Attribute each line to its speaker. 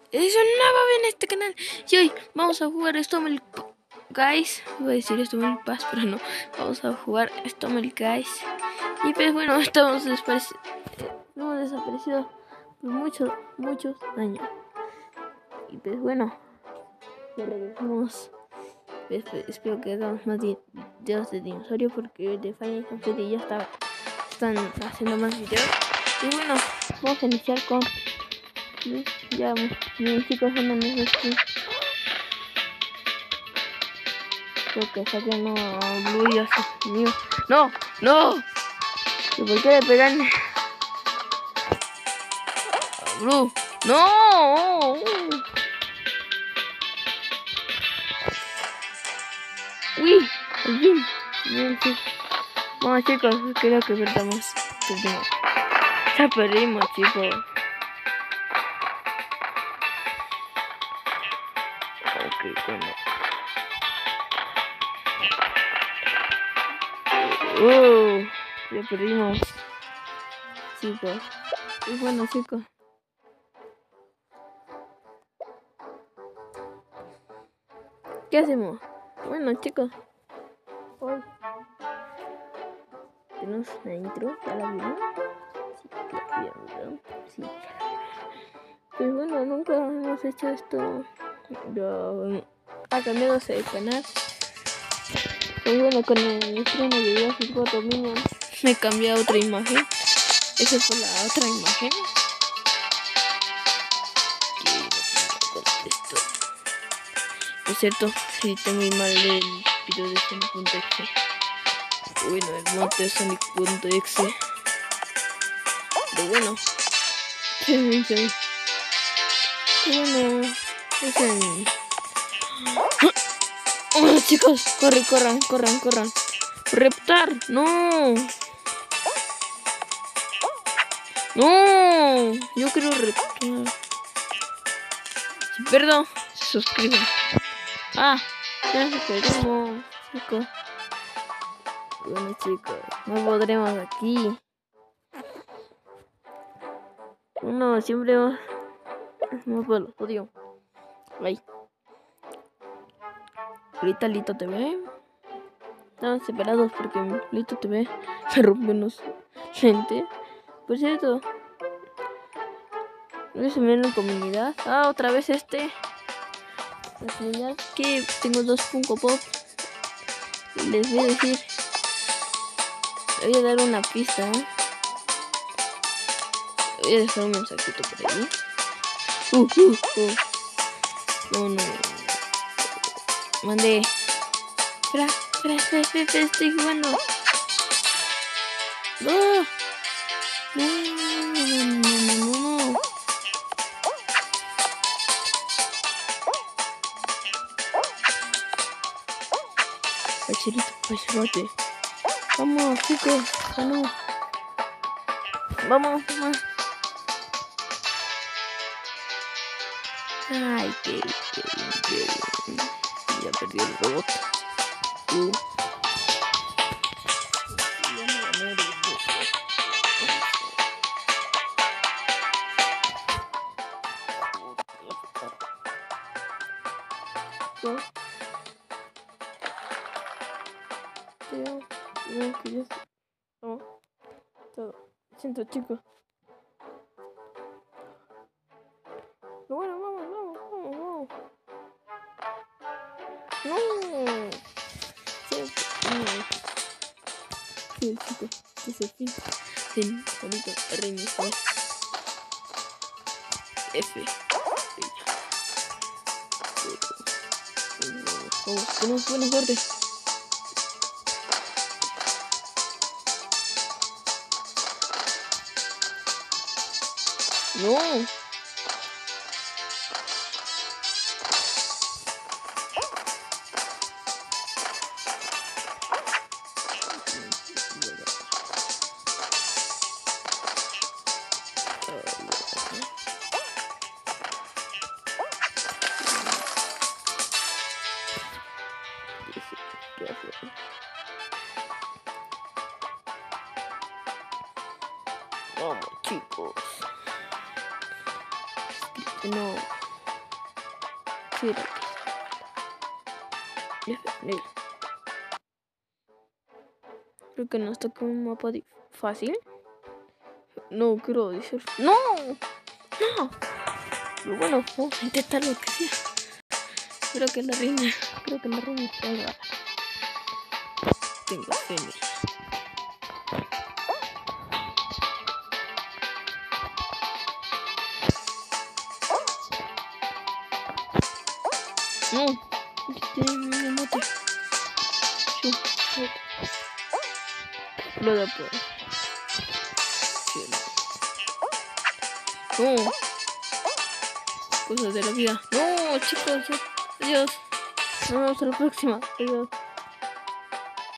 Speaker 1: Es una nueva en este canal. Y hoy vamos a jugar Stumble Guys. Voy a decir Stumble Pass, pero no. Vamos a jugar Stumble Guys. Y pues bueno, hemos desaparecido por muchos años. Y pues bueno, ya regresamos. Espero que hagamos más videos de dinosaurio, porque de Final Fantasy ya están haciendo más videos. Y bueno, vamos a iniciar con... Ya, mis chicos andan en este. Creo que saquen a Blue y así. Mío. ¡No! ¡No! ¿Y por qué le pegan a Blue? ¡No! ¡Uy! ¡Al fin! Bien, sí. Vamos, chicos, creo que perdimos. Ya perdimos, chicos. Ok, bueno. Ya perdimos, chicos. Y bueno, chicos. ¿Qué hacemos? Bueno, chicos. Hoy tenemos una intro. ¿Ya la vieron? Sí, la vieron. Sí. Pues bueno, nunca hemos hecho esto. Ha cambiado de canal. Pues bueno, con el estreno de Jurassic World Dominion me cambié a otra imagen. Esa fue la otra imagen. Que no contesto. Por cierto, si está muy mal el video de Sonic.exe. Bueno, el mod de Sonic.exe. Pero bueno. Bueno, es en... ¡Oh, chicos! Corran. ¡Reptar! ¡No! ¡No! Yo quiero reptar. Si pierdo, se suscriben. Ah, ya se perdimos, chicos. Bueno, chicos, no podremos aquí. Uno siempre no puedo, odio. Ahí. Ahorita Lito TV. Estaban separados porque Lito TV me rompió unos gente. Por cierto, no se me en la comunidad. Ah, otra vez la comunidad que tengo 2 Funko Pop. Y les voy a decir. Les voy a dar una pista. Voy a dejar un mensajito por ahí. No. Mandé. Espera, estoy jugando. No. Pacherote. Vamos, chicos. Vamos. Ay, qué bien. Ya perdí el robot. Todo. Siento, chicos. Bueno, vamos. No. Sí, chicos. Ese fin. Bonito. Reiniciar. F. Vamos, buena suerte. No. Vamos, chicos. No. Sí, negro. Creo que nos toca un mapa fácil. No, quiero decir. ¡No! ¡No! Pero bueno, vamos a intentar lo que sea. Creo que la reina está rara. Tengo fe en ella. No, me mate. Sí, lo da por. No. Cosas de la vida. No, chicos. Adiós. Nos vemos a la próxima. Adiós.